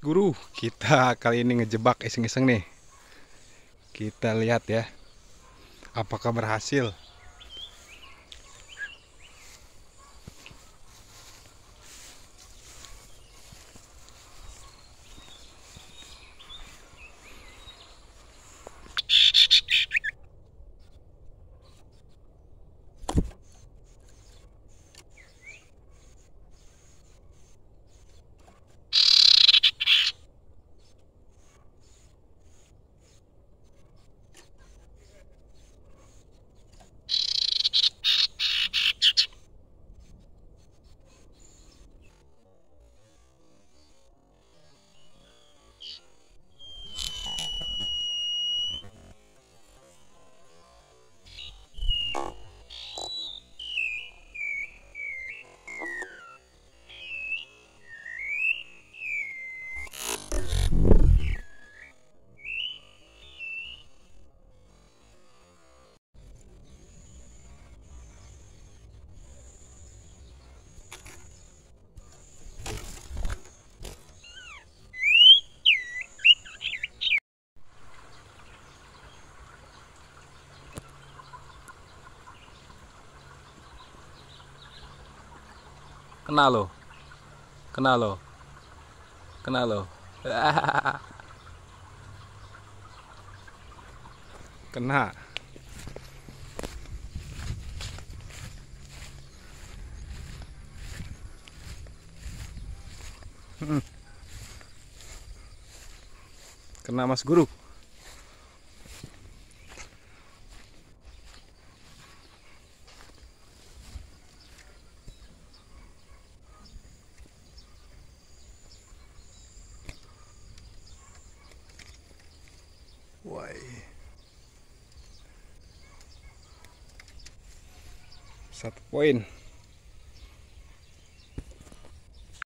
Guru, kita kali ini ngejebak iseng-iseng nih. Kita lihat ya, apakah berhasil. Kena lo, kena lo, kena lo. Kena. Kena Mas Guru. Woi. 1 poin.